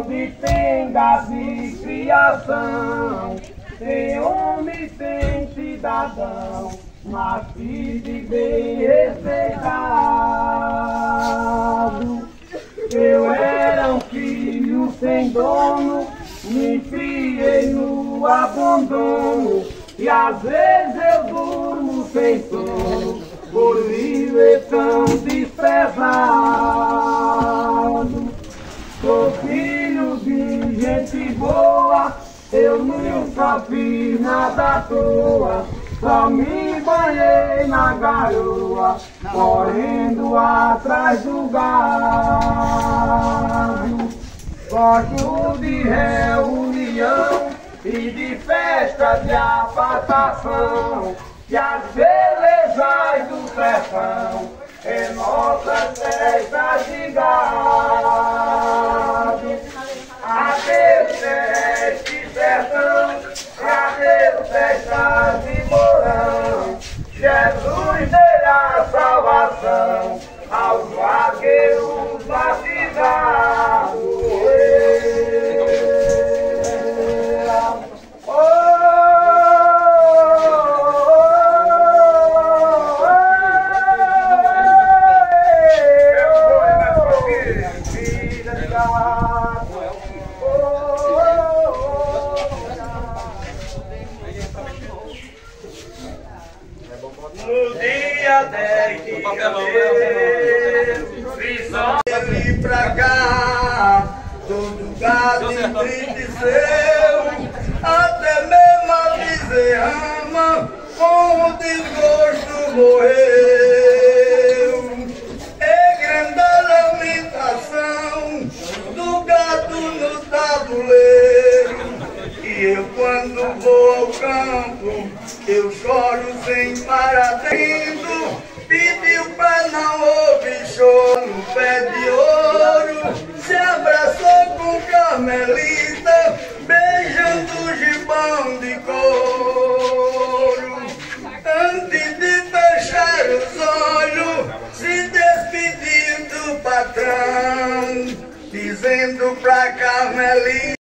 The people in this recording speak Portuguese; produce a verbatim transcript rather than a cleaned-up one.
Onde tem gado e criação, tem homem, tem cidadão, nascido e bem respeitado. Eu era um filho sem dono, me criei no abandono, e às vezes eu durmo sem sono, por viver tão desprezado. Sou filho de gente boa, eu nunca fiz nada à toa, só me banhei na garoa, correndo atrás do gado. Gosto de reunião e de festa de apartação, e as belezas do sertão em nossas festas de gado. Adeus, este sertão, adeus, festas de morão, Jesus dê a salvação aos vaqueiros batizados. No dia dez de janeiro, vim pra cá, todo gado entristeceu, até mesmo a bezerrama com o desgosto morreu. É grande a lamentação do gado no tabuleiro, e eu quando vou ao campo, eu choro sem parar tendo, pediu pra não ouvir choro no pé de ouro, se abraçou com Carmelita, beijando o gibão de couro. Antes de fechar os olhos, se despediu do patrão, dizendo pra Carmelita: